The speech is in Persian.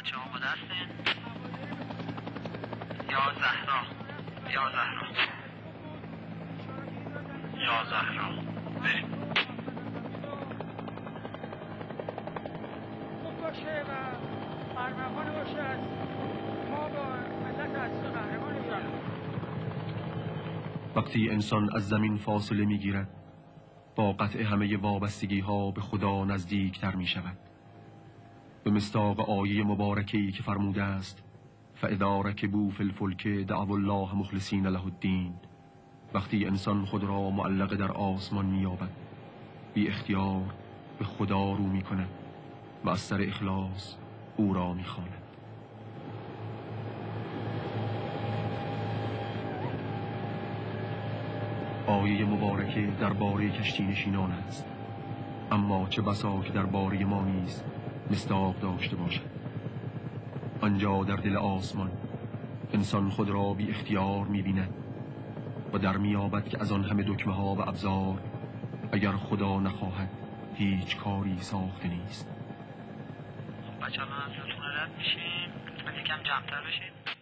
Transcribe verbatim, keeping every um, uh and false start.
بچه آماده هستین؟ یا زهرا یا زهرا یا زهرا بریم. خوب باشه و ارمغان باشه از ما با ملت عزیز و قهرمان ایران. وقتی انسان از زمین فاصله میگیرد با قطع همه وابستگی ها به خدا نزدیک تر می شود. به مصداق آیه مبارکه‌ای که فرموده است فاذا رکبوا فی الفلک دعوا الله مخلصین له الدین. وقتی انسان خود را معلق در آسمان می یابد بی اختیار به خدا رو می کند و از سر اخلاص او را می خواند. آیه مبارکه درباره کشتی نشینان است، اما چه بسا که درباره ما نیز مصداق داشته باشد. آنجا در دل آسمان انسان خود را بی اختیار می بیند و در می یابد که از آن همه دکمه ها و ابزار اگر خدا نخواهد هیچ کاری ساخته نیست. بچه الان از لطفون رد میشیم، لطفا یکم جمعتر بشین.